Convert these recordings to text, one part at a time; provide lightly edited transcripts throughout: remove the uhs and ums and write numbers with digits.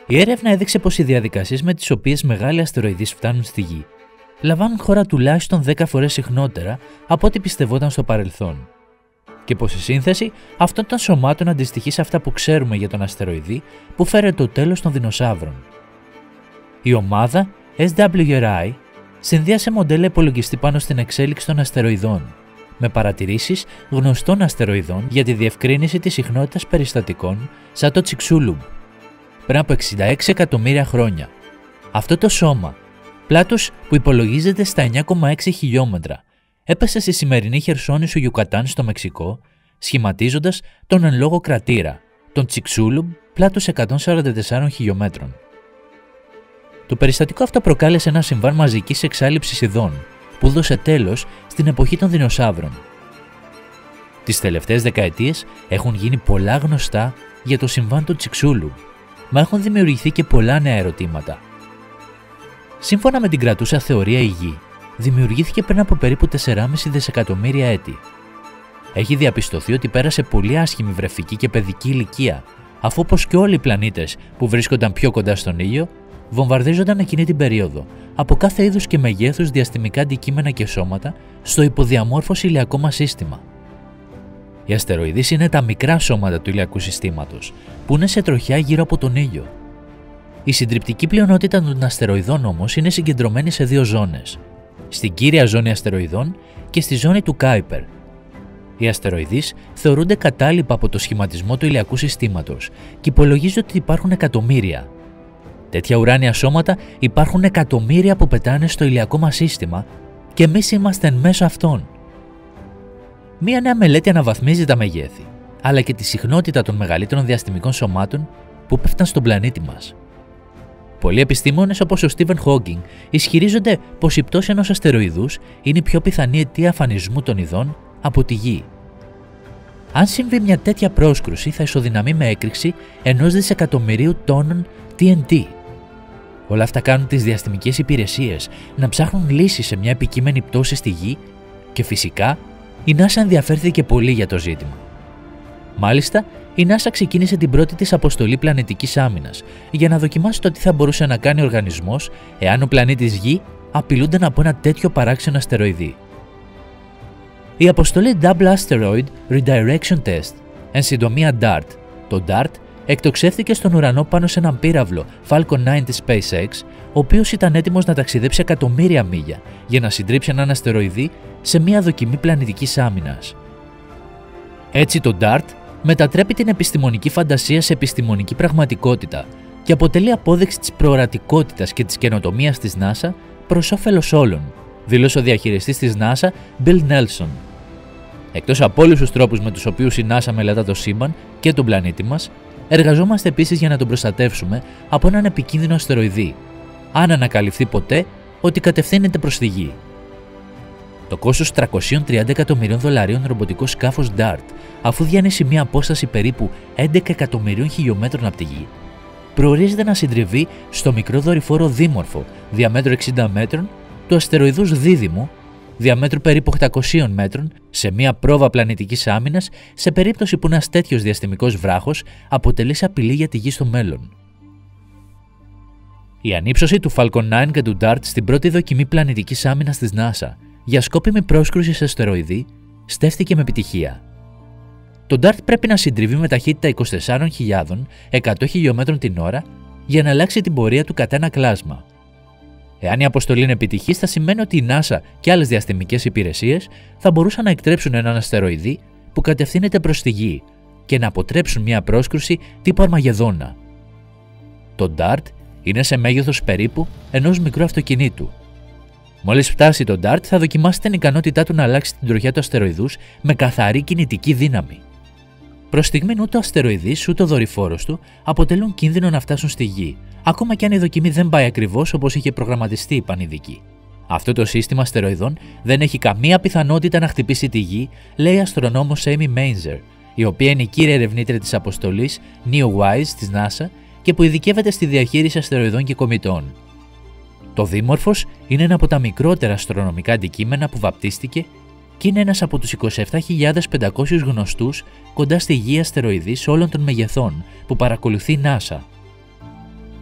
Η έρευνα έδειξε πως οι διαδικασίες με τις οποίες μεγάλοι αστεροειδείς φτάνουν στη Γη λαμβάνουν χώρα τουλάχιστον 10 φορές συχνότερα από ό,τι πιστευόταν στο παρελθόν. Και πως η σύνθεση αυτών των σωμάτων αντιστοιχεί σε αυτά που ξέρουμε για τον αστεροειδή που φέρε το τέλος των δεινοσαύρων. Η ομάδα SWRI συνδύασε μοντέλα υπολογιστή πάνω στην εξέλιξη των αστεροειδών, με παρατηρήσεις γνωστών αστεροειδών για τη διευκρίνηση της συχνότητας περιστατικών σαν το Chicxulub, πριν από 66 εκατομμύρια χρόνια. Αυτό το σώμα, πλάτος που υπολογίζεται στα 9,6 χιλιόμετρα, έπεσε στη σημερινή Χερσόνησο Γιουκατάν στο Μεξικό, σχηματίζοντας τον εν λόγω κρατήρα, τον Chicxulub, πλάτος 144 χιλιόμετρων. Το περιστατικό αυτό προκάλεσε ένα συμβάν μαζικής εξάλειψης ειδών, που δώσε τέλος στην εποχή των δεινοσαύρων. Τις τελευταίες δεκαετίες έχουν γίνει πολλά γνωστά για το συμβάν του Chicxulub, μα έχουν δημιουργηθεί και πολλά νέα ερωτήματα. Σύμφωνα με την κρατούσα θεωρία, η Γη δημιουργήθηκε πριν από περίπου 4,5 δισεκατομμύρια έτη. Έχει διαπιστωθεί ότι πέρασε πολύ άσχημη βρεφική και παιδική ηλικία, αφού όπως και όλοι οι πλανήτες που βρίσκονταν πιο κοντά στον ήλιο, βομβαρδίζονταν εκείνη την περίοδο από κάθε είδους και μεγέθους διαστημικά αντικείμενα και σώματα στο υποδιαμόρφωση ηλιακό μας σύστημα. Οι αστεροειδείς είναι τα μικρά σώματα του ηλιακού συστήματος, που είναι σε τροχιά γύρω από τον ήλιο. Η συντριπτική πλειονότητα των αστεροειδών όμως είναι συγκεντρωμένη σε δύο ζώνες, στην κύρια ζώνη αστεροειδών και στη ζώνη του Κάιπερ. Οι αστεροειδείς θεωρούνται κατάλοιπα από το σχηματισμό του ηλιακού συστήματος και υπολογίζεται ότι υπάρχουν εκατομμύρια. Τέτοια ουράνια σώματα υπάρχουν εκατομμύρια που πετάνε στο ηλιακό μας σύστημα και εμείς είμαστε εν μέσω αυτών. Μία νέα μελέτη αναβαθμίζει τα μεγέθη, αλλά και τη συχνότητα των μεγαλύτερων διαστημικών σωμάτων που πέφτουν στον πλανήτη μας. Πολλοί επιστήμονες όπως ο Στίβεν Χόκινγκ ισχυρίζονται πως η πτώση ενός αστεροειδούς είναι η πιο πιθανή αιτία αφανισμού των ειδών από τη Γη. Αν συμβεί μια τέτοια πρόσκρουση, θα ισοδυναμεί με έκρηξη 1 δισεκατομμυρίου τόνων TNT. Όλα αυτά κάνουν τις διαστημικές υπηρεσίες να ψάχνουν λύσεις σε μια επικείμενη πτώση στη Γη και φυσικά η NASA ενδιαφέρθηκε πολύ για το ζήτημα. Μάλιστα, η NASA ξεκίνησε την πρώτη της αποστολή πλανητικής άμυνας για να δοκιμάσει το τι θα μπορούσε να κάνει ο οργανισμός εάν ο πλανήτης Γη απειλούνταν από ένα τέτοιο παράξενο αστεροειδή. Η αποστολή Double Asteroid Redirection Test, εν συντομία DART, το DART εκτοξεύθηκε στον ουρανό πάνω σε έναν πύραυλο Falcon 9 της SpaceX, ο οποίος ήταν έτοιμος να ταξιδέψει εκατομμύρια μίλια για να συντρίψει έναν αστεροειδή σε μια δοκιμή πλανητικής άμυνας. Έτσι το DART μετατρέπει την επιστημονική φαντασία σε επιστημονική πραγματικότητα και αποτελεί απόδειξη της προορατικότητας και της καινοτομίας της NASA προς όφελος όλων, δήλωσε ο διαχειριστής της NASA Bill Nelson. Εκτός από όλους τους τρόπους με τους οποίους η NASA μελετά το σύμπαν και τον πλανήτη μας, εργαζόμαστε επίσης για να τον προστατεύσουμε από έναν επικίνδυνο αστεροειδή, αν ανακαλυφθεί ποτέ ότι κατευθύνεται προς τη Γη. Το κόστος $330 εκατομμυρίων ρομποτικό σκάφος DART, αφού διανύσει μια απόσταση περίπου 11 εκατομμυρίων χιλιόμετρων από τη Γη, προορίζεται να συντριβεί στο μικρό δορυφόρο δίμορφο διαμέτρου 60 μέτρων του αστεροειδούς Δίδυμου, διαμέτρου περίπου 800 μέτρων, σε μια πρόβα πλανητικής άμυνας σε περίπτωση που ένας τέτοιος διαστημικός βράχος αποτελεί απειλή για τη Γη στο μέλλον. Η ανύψωση του Falcon 9 και του DART στην πρώτη δοκιμή πλανητικής άμυνας της NASA για σκόπιμη πρόσκρουση σε αστεροειδή στέφθηκε με επιτυχία. Το DART πρέπει να συντριβεί με ταχύτητα 24.100 χιλιόμετρων την ώρα για να αλλάξει την πορεία του κατά ένα κλάσμα. Εάν η αποστολή είναι επιτυχής, θα σημαίνει ότι η NASA και άλλες διαστημικές υπηρεσίες θα μπορούσαν να εκτρέψουν έναν αστεροειδή που κατευθύνεται προς τη Γη και να αποτρέψουν μια πρόσκρουση τύπου Αρμαγεδόνα. Το DART είναι σε μέγεθος περίπου ενός μικρού αυτοκινήτου. Μόλις φτάσει το DART, θα δοκιμάσει την ικανότητά του να αλλάξει την τροχιά του αστεροειδούς με καθαρή κινητική δύναμη. Προς στιγμήν ούτε ο αστεροειδής ούτε ο δορυφόρος του αποτελούν κίνδυνο να φτάσουν στη Γη, ακόμα και αν η δοκιμή δεν πάει ακριβώς όπως είχε προγραμματιστεί, είπαν οι ειδικοί. Αυτό το σύστημα αστεροειδών δεν έχει καμία πιθανότητα να χτυπήσει τη Γη, λέει η αστρονόμος Amy Mainzer, η οποία είναι η κύρια ερευνήτρια της αποστολής NEOWISE της NASA και που ειδικεύεται στη διαχείριση αστεροειδών και κομετών. Το δίμορφος είναι ένα από τα μικρότερα αστρονομικά αντικείμενα που βαπτίστηκε και είναι ένας από τους 27.500 γνωστούς κοντά στη Γη αστεροειδείς όλων των μεγεθών που παρακολουθεί η NASA.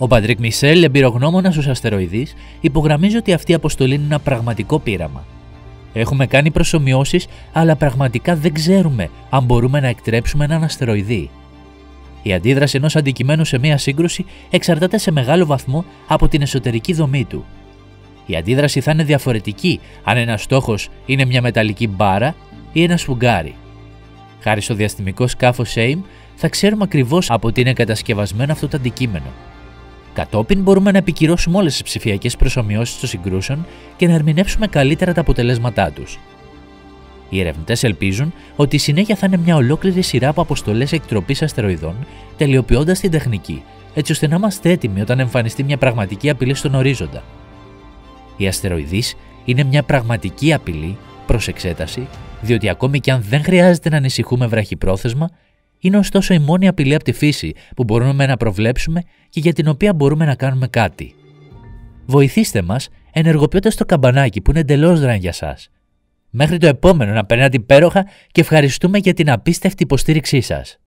Ο Πατρίκ Μισελ, εμπειρογνώμονας στους αστεροειδείς, υπογραμμίζει ότι αυτή η αποστολή είναι ένα πραγματικό πείραμα. Έχουμε κάνει προσομοιώσεις, αλλά πραγματικά δεν ξέρουμε αν μπορούμε να εκτρέψουμε έναν αστεροειδή. Η αντίδραση ενός αντικειμένου σε μία σύγκρουση εξαρτάται σε μεγάλο βαθμό από την εσωτερική δομή του. Η αντίδραση θα είναι διαφορετική αν ένας στόχος είναι μια μεταλλική μπάρα ή ένα σφουγγάρι. Χάρη στο διαστημικό σκάφος AIM, θα ξέρουμε ακριβώς από τι είναι κατασκευασμένο αυτό το αντικείμενο. Κατόπιν μπορούμε να επικυρώσουμε όλες τις ψηφιακές προσομοιώσεις των συγκρούσεων και να ερμηνεύσουμε καλύτερα τα αποτελέσματά τους. Οι ερευνητές ελπίζουν ότι η συνέχεια θα είναι μια ολόκληρη σειρά από αποστολές εκτροπής αστεροειδών, τελειοποιώντας την τεχνική, έτσι ώστε να είμαστε έτοιμοι όταν εμφανιστεί μια πραγματική απειλή στον ορίζοντα. Οι αστεροειδείς είναι μια πραγματική απειλή προς εξέταση, διότι ακόμη και αν δεν χρειάζεται να ανησυχούμε βραχυπρόθεσμα, είναι ωστόσο η μόνη απειλή από τη φύση που μπορούμε να προβλέψουμε και για την οποία μπορούμε να κάνουμε κάτι. Βοηθήστε μας ενεργοποιώντας το καμπανάκι που είναι εντελώς δωρεάν για σας. Μέχρι το επόμενο, να περνάτε υπέροχα και ευχαριστούμε για την απίστευτη υποστήριξή σας.